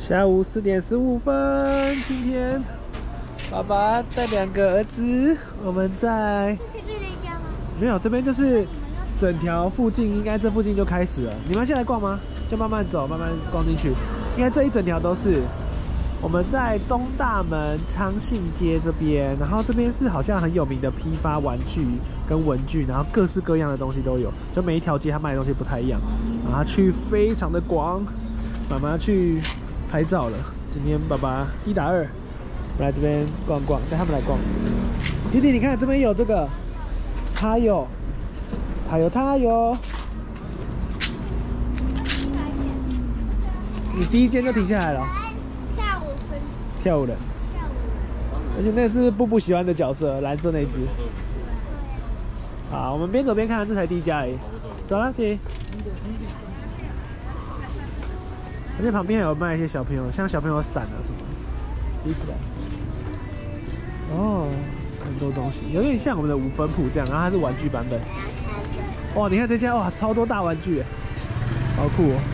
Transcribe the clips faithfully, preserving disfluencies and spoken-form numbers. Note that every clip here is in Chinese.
下午四点十五分，今天爸爸带两个儿子，我们在是随便的家吗？ 没有，这边就是整条附近，应该这附近就开始了。你们先来逛吗？就慢慢走，慢慢逛进去。应该这一整条都是。我们在东大门昌信街这边，然后这边是好像很有名的批发玩具跟文具，然后各式各样的东西都有，就每一条街它卖的东西不太一样，然后区非常的广。妈妈去拍照了，今天爸爸一打二，来这边逛逛，带他们来逛。弟弟，你看这边有这个，它有，它有，它有。你第一间就停下来了。跳舞的，而且那是布布喜欢的角色，蓝色那只。好，我们边走边看，这才第一家而已。走了，弟。而且旁边有卖一些小朋友，像小朋友伞啊什么的，衣服的。哦，很多东西，有点像我们的五分铺这样，然后它是玩具版本。哇，你看这家哇，超多大玩具，好酷哦，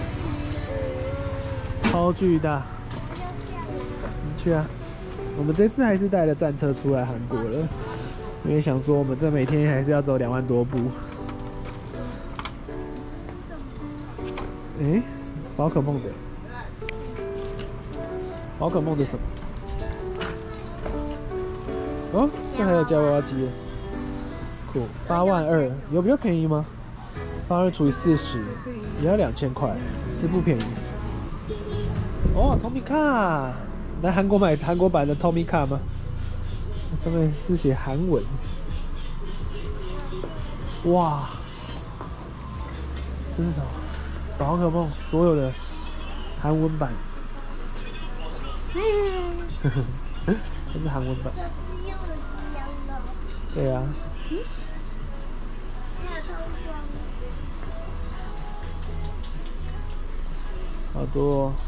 超巨大。去啊！我们这次还是带了战车出来韩国了，因为想说我们这每天还是要走两万多步。哎、欸，宝可梦的，宝可梦的什么？哦，这还有夹娃娃机耶，酷！八万二，有比较便宜吗？八二除以四十，也要两千块，是不便宜。哦，Tomica。来韩国买韩国版的 Tomica 吗？上面是写韩文。哇，这是什么？宝可梦所有的韩文版。这是韩文版。对啊。好多哦。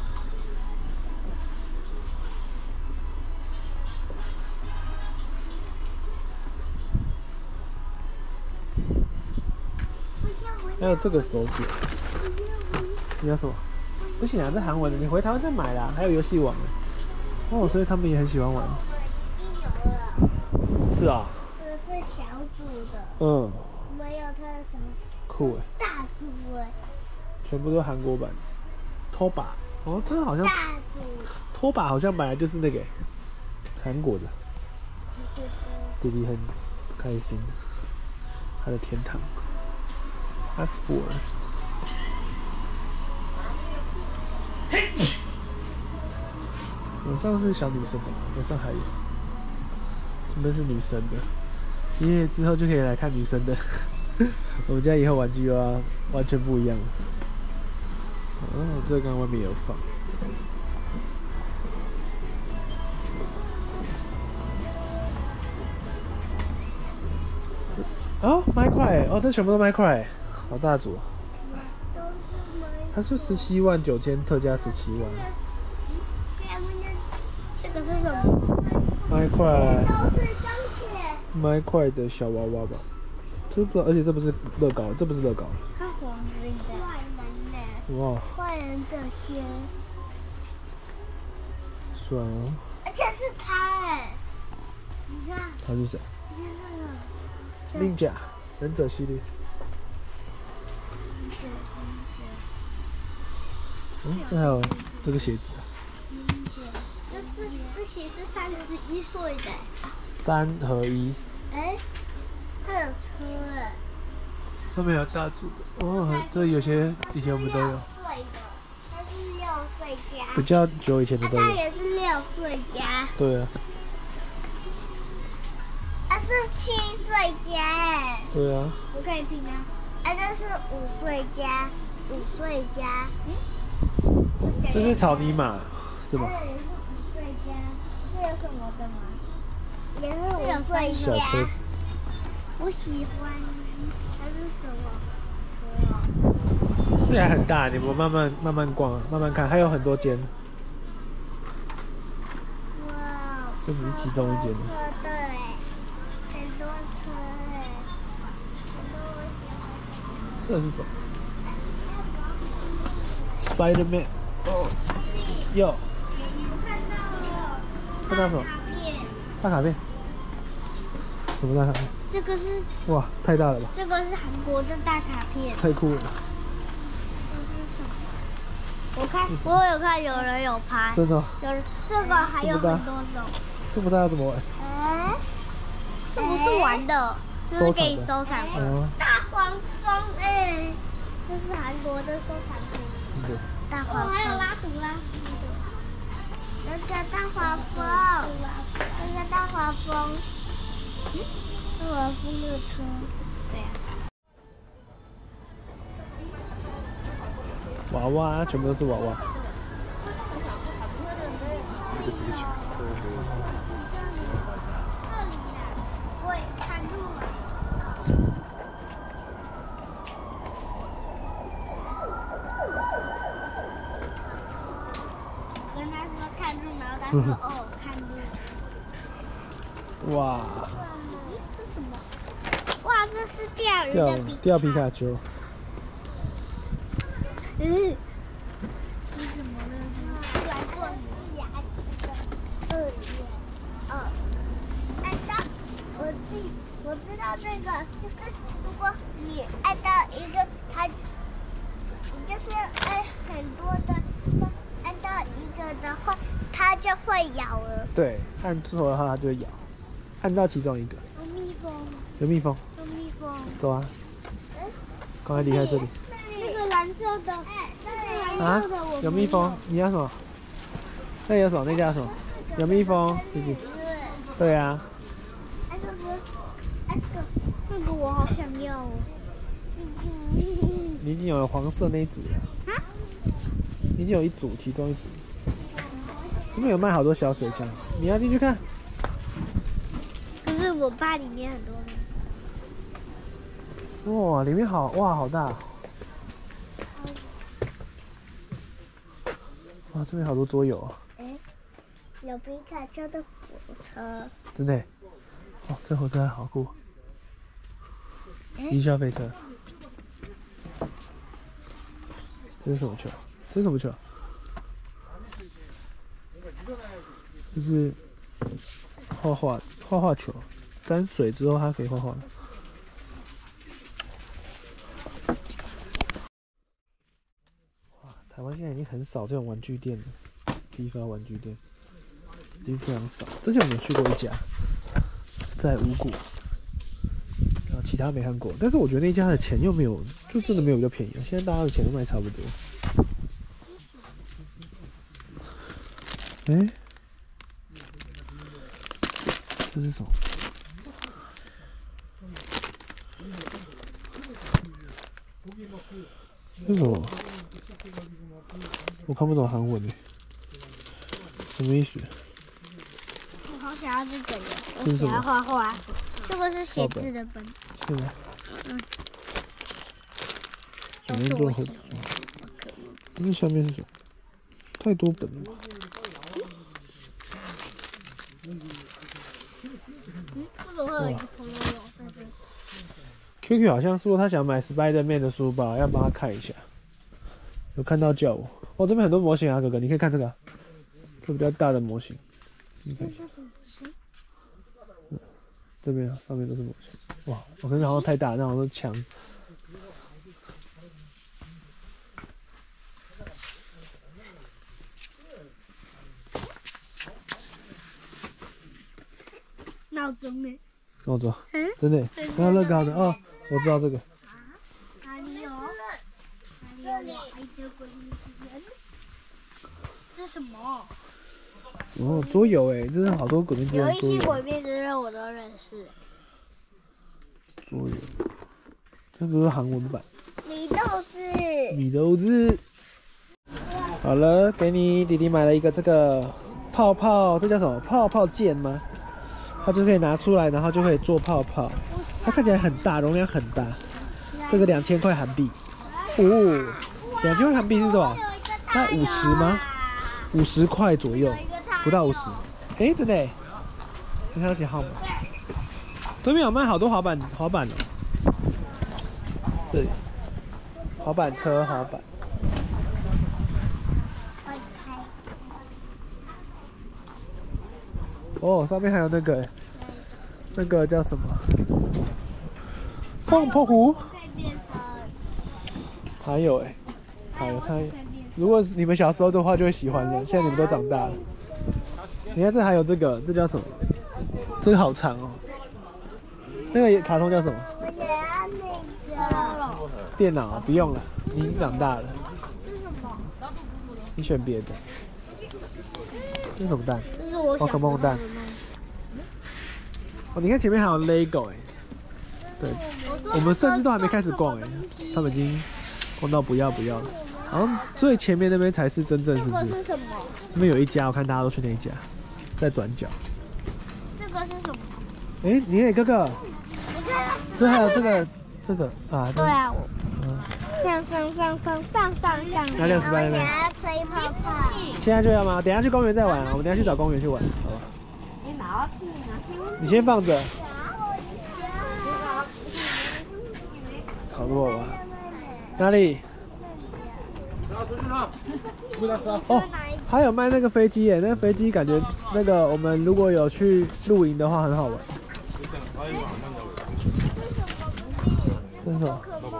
还有这个手表，你要什么？不行啊，这韩文的，你回台湾再买啦。还有游戏王哦，所以他们也很喜欢玩。是啊。 这是小组的。 嗯。 没有它的小组。 酷哎。 大组哎。全部都韩国版。拖把哦，这个好像。 大组。拖把好像本来就是那个韩国的。弟弟很开心，他的天堂。That's four。楼上是小女生的，楼上还有，这边是女生的，耶、yeah, 之后就可以来看女生的。我们家以后玩具啊，完全不一样了。哦，这个刚刚外面有放。哦，麦块哦，这全部都麦块。好大组，它是十七万九千，特价十七万。 这个是什么？ 麦块。 都是钢铁。 麦块的小娃娃吧，这不，而且这不是乐高，这不是乐高。 它黄色的。坏人呢？ 哇。坏人这些。 算哦。 而且是他哎，你看。 他是谁？ 你看这个。Ninja 忍者系列。嗯，这还有这个鞋子。 这是这鞋是三十一岁的。 三合一。 哎，它有车哎。 上面有大组的哦，这有些以前我们都有。 它是六岁加。 比较久以前的都有。 它也是六岁加。 对啊。 啊，是七岁加哎。 对啊。 我可以拼啊。啊，这是五岁加，五岁加。嗯。 这是草泥马，是吗？ 这也是五岁加，这有什么的吗？也是五岁加。 小车子。 我喜欢，它是什么车啊？ 这还很大，你们慢慢慢慢逛，慢慢看，还有很多间。 哇， 这只是其中一间。 对，很多车哎，很多我喜欢。 这是什么 ？Spider-Man。哦。 有。 看到了。 看到什么？ 卡片。 大卡片。什么大卡片？ 这个是。 哇，太大了吧！ 这个是韩国的大卡片。 太酷了。 这是什么？我看，我有看，有人有拍。 真的、哦。 有这个还有很多种。 这么大要怎么玩？ 哎，这不是玩的，这是给你收藏的。 哦、 大黄蜂，哎，这是韩国的收藏品。 对。 大黄蜂。还有拉图拉斯的。那个大黄蜂，那个大黄蜂。嗯，大黄蜂的车。对呀。 娃娃，全部都是娃娃。 这里啦，我也看路了。我跟他说看路，然后他说哦看路。 哇！ 这是什么？哇，这是钓鱼钓的皮钓皮卡丘。 嗯。为什么呢？来做你牙齿的二月二。按照我记，我知道这个就是如果你按到一个它，你就是按很多的，按到一个的话，它就会咬了。 对，按错的话它就会咬，按到其中一个。 有蜜蜂。 有蜜蜂。 有蜜蜂。 走啊！赶快离开这里。 那个蓝色的，那个蓝色的我、 啊、有蜜蜂，你要什么？那有什么？那家什么？有蜜蜂，弟弟。对啊。 哎，这个，哎，这个，那个我好想要哦。 你已经有了黄色那一组了。啊？你已经有一组，其中一组。这边有卖好多小水枪，你要进去看。 可是我爸里面很多呢。 哇，里面好哇，好大。哇，这边好多桌游啊！ 哎，有皮卡丘的火车。 真的？哦，这火车好酷！云霄飞车。这是什么球？这是什么球？这是画画画画球，沾水之后它可以画画。台湾现在已经很少这种玩具店了，批发玩具店已经非常少。之前我们有去过一家，在五股，然后其他没看过。但是我觉得那家的钱又没有，就真的没有比较便宜。现在大家的钱都卖差不多。哎、欸，这是什么？这是什么？我看不懂韩文诶，什么意思？ 我好想要这个的，我想要画画。这个是写字的本。 是吗？ 嗯。 都是我写的。那下面是什么？太多本了吧？ 嗯，为什么会有一个朋友有在这 ？Q Q 好像说他想买 Spider-Man 的书包，要帮他看一下。有看到叫我。哦，这边很多模型啊，哥哥，你可以看这个、啊，这比较大的模型，你看一下。嗯、这边啊，上面都是模型。哇，我感觉好像太大，那好像是枪。 闹钟呢？ 闹钟？ 嗯， 真的？那乐高的哦，我知道这个。 哪里有？哪里有？还有鬼灭之刃？这是什么？ 哦，桌游哎，真的好多鬼灭之刃。 有一些鬼灭之刃我都认识。 桌游，这不是韩文版。 米豆子。 米豆子。好了，给你弟弟买了一个这个泡泡，这叫什么？泡泡剑吗？它就可以拿出来，然后就可以做泡泡。它看起来很大，容量很大。这个两千块韩币。哦，两千块韩币是多少？大概五十吗？五十块左右，不到五十。哎，真的哎，你看要写号码。对面有卖好多滑板，滑板哦。这里，滑板车，滑板。 哦，上面还有那个，那个叫什么？碰碰湖。还有哎，还有它。如果你们小时候的话，就会喜欢的。现在你们都长大了。你看这还有这个，这叫什么？这个好长哦。那个卡通叫什么？电脑不用了，你已经长大了。 这是什么？ 你选别的。这是什么蛋？ 这是我宝可梦蛋。哦，你看前面还有 Lego 哎。对，我们甚至都还没开始逛哎，他们已经逛到不要不要了。好像最前面那边才是真正，是不是？ 这个是什么？ 那边有一家，我看大家都去那一家，在转角。 这个是什么？ 哎，你看哥哥， 你看， 这还有这个这个啊。 对啊，我。上上上上上上上。 那六十八那边。 吹泡泡。 现在就要吗？等下去公园再玩啊，我们等下去找公园去玩，好吧？你先放着。好多吧？哪里？哦，还有卖那个飞机耶，那个飞机感觉那个我们如果有去露营的话很好玩。这是什么？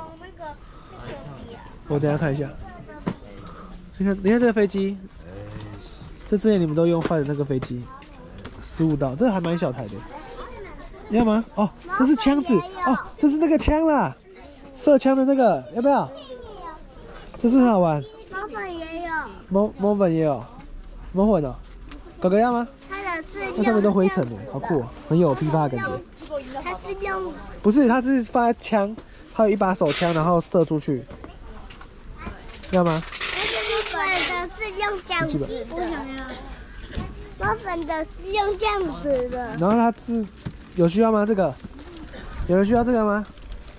我等一下看一下。你看，你看这个飞机，这之前你们都用坏的那个飞机，十五道，这还蛮小台的。你要吗？哦，这是枪子哦，这是那个枪啦，射枪的那个，要不要？这是不是很好玩？ 猫粉也有， 猫猫粉也有，猫粉哦，哥哥要吗？ 它的是那上面都灰尘呢，好酷哦，很有批发的感觉。 它是用， 不是，它是放在枪，它有一把手枪，然后射出去，要吗？ 猫粉的是用这样子的，我想要。猫粉的是用这样子的， 然后它是有需要吗？这个有人需要这个吗？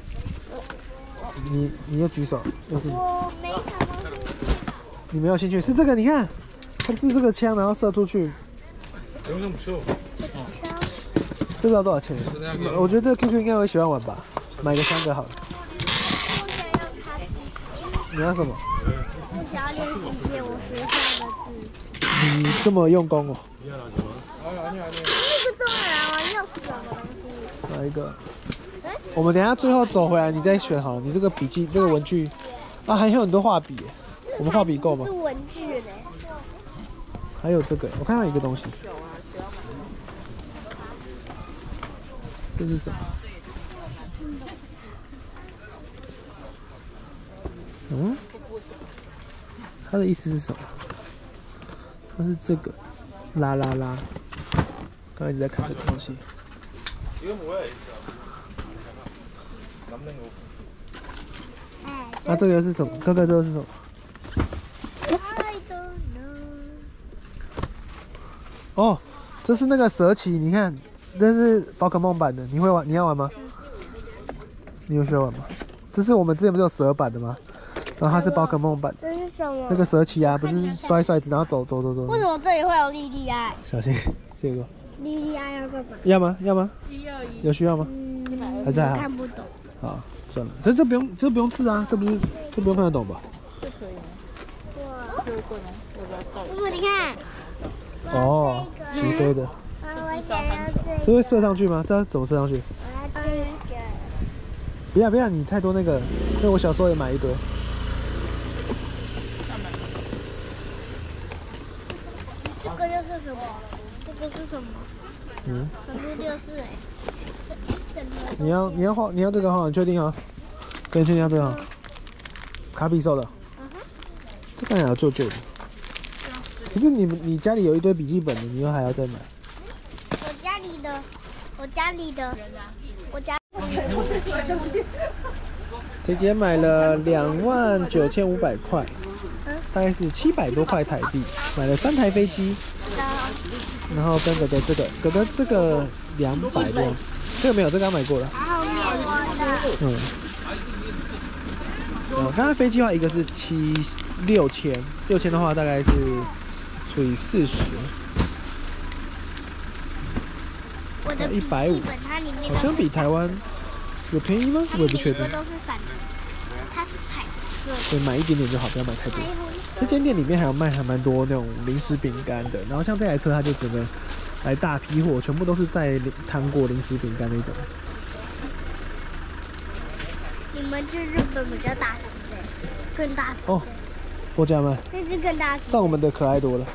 你你又举手，又是我没什么兴趣。 你没有兴趣？是这个，你看，它是这个枪，然后射出去。不知道多少钱？我觉得 Q Q 应该会喜欢玩吧，买个三个好了。你要什么？ 我想要练习写我学校的字。 你这么用功哦。 那个中人玩又是什么东西？ 哪一个？我们等一下最后走回来，你再选好了。你这个笔记、这个文具啊，还有很多画笔耶。我们画笔够吗？ 是文具嘞。 还有这个，我看到一个东西。这是什么？嗯？它的意思是什么？它是这个，啦啦啦。刚才一直在看这个东西。那、啊、这个是什么？哥哥，这个是什么？哦，这是那个蛇旗，你看，这是宝可梦版的，你会玩？你要玩吗？你有需要玩吗？这是我们之前不是有蛇版的吗？然后它是宝可梦版。 这是什么？ 那个蛇旗啊，不是摔骰子，然后走走走走。 为什么这里会有莉莉爱？ 小心，这个。 莉莉爱要干嘛？ 要吗？要吗？有需要吗？ 嗯， 还在啊？ 看不懂。 好，算了。可是这不用，这不用刺啊，这不是，这不用看得懂吧？ 这可以吗？哇！姑姑，你看。 哦，起飞的。 我想要这个。 这会射上去吗？这要怎么射上去？ 我要这个。 不要不要，你太多那个，因为我小时候也买一堆。 这个又是什么？这个是什么？ 嗯。 可是就是哎，整个。 你要你要画你要这个哈，你确定啊？跟你确定要这个哈？卡比兽的。 嗯哼。 这看起来旧旧的。可是你们你家里有一堆笔记本的，你又还要再买？ 我家里的，我家里的，我家。 姐姐买了两万九千五百块，大概是七百多块台币，买了三台飞机，然后跟哥哥这个，哥哥这个两百多，这个没有，这个刚买过了。 后面我的。 嗯。哦，刚才飞机的话，一个是七六千，六千的话大概是除以四十， 我的一百五，好像比台湾有便宜吗？我也不确定。 都是闪的，它是彩色。 所以买一点点就好，不要买太多。这间店里面还有卖还蛮多那种零食饼干的，然后像这台车它就整个来大批货，全部都是在糖果、零食、饼干那种。 你们去日本比较大只的，更大只的。哦， 波加曼。 那只更大只。 但我们的可爱多了。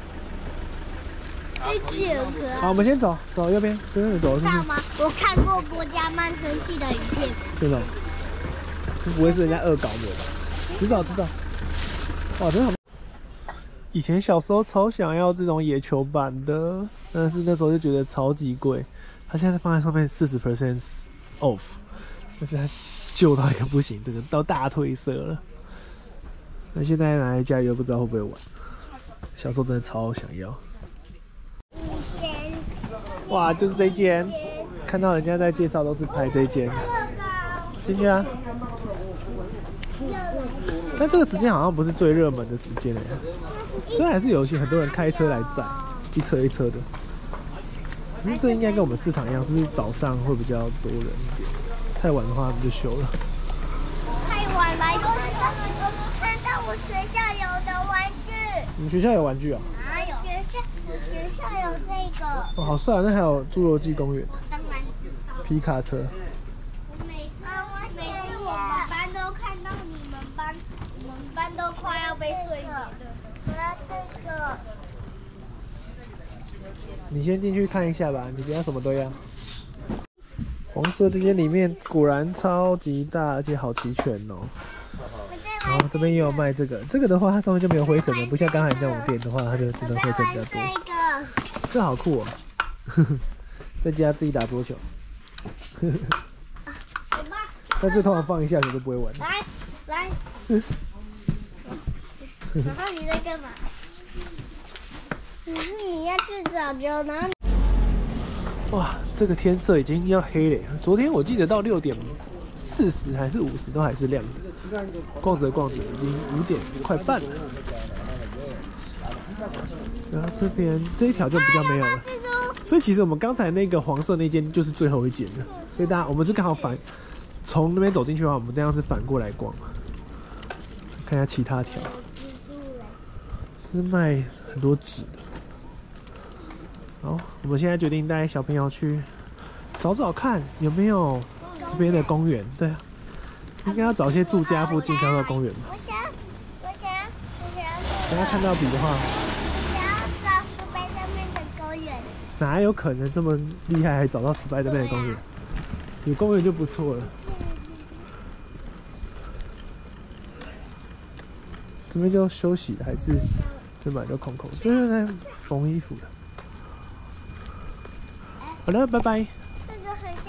那只很可爱。 好，我们先走，走右边，跟着走。 知道吗？我看过波加曼生气的影片。 真的？不会是人家恶搞的吧？知道知道。哇，真的好。以前小时候超想要这种野球版的，但是那时候就觉得超级贵。它现在放在上面四十 percent off， 但是它旧到一个不行，这个到大褪色了。那现在拿来家里又不知道会不会玩。小时候真的超想要。哇，就是这间，看到人家在介绍都是拍这间。进去啊！但这个时间好像不是最热门的时间哎。虽然还是有些很多人开车来载，一车一车的。可是这应该跟我们市场一样，是不是早上会比较多人一点？太晚的话，我们就休了。 太晚来过，我看到我学校有的玩具。 你们学校有玩具啊？ 哪有？学校学校有这个。 哦，好帅啊！那还有侏罗纪公园。 当然知道。 皮卡车。 我每次每次我们班都看到你们班，我们班都快要被睡眠了。我要这个。 你先进去看一下吧，你不要什么都要。黄色这间里面果然超级大，而且好齐全哦。然后这边也有卖这个，这个的话它上面就没有灰尘了，不像刚才那种店的话，它就真的灰尘比较多。这好酷哦！在家自己打桌球。但这通常放一下你就不会玩。 来来。然后你在干嘛？可是你要去找球，然后。 哇，这个天色已经要黑了。昨天我记得到六点四十还是五十都还是亮的。逛着逛着，已经五点快半了。然后这边这一条就比较没有了。所以其实我们刚才那个黄色那间就是最后一间了。所以大家我们是刚好反从那边走进去的话，我们这样是反过来逛。看一下其他条。这是卖很多纸的。好，我们现在决定带小朋友去找找看有没有这边的公园。对啊，应该要找一些住家附近才有公园吧。 我想，我想，我想。 大家看到笔的话， 我想要找石碑上面的公园。 哪有可能这么厉害还找到石碑这边的公园？有公园就不错了。这边就休息还是这边就空空，这是在缝衣服的。好了，拜拜。 这个很像。